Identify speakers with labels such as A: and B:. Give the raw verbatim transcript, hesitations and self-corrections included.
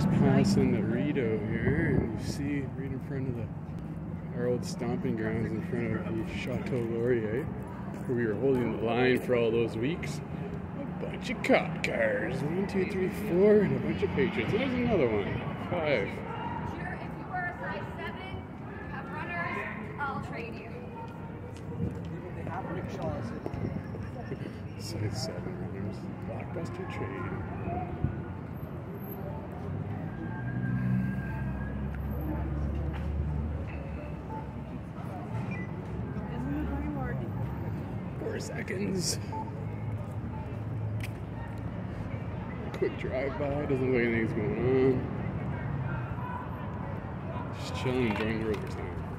A: just passing the Rito here, and you see right in front of the our old stomping grounds in front of the Chateau Laurier, where we were holding the line for all those weeks. A bunch of cop cars, one, two, three, four, and a bunch of patriots. There's another one, five.
B: Sure, if you were a size seven, have runners, I'll trade you.
C: They have rickshaws.
A: Size seven runners, blockbuster trade. Four seconds. Quick drive-by, doesn't look like anything's going on. Just chilling, enjoying the river time.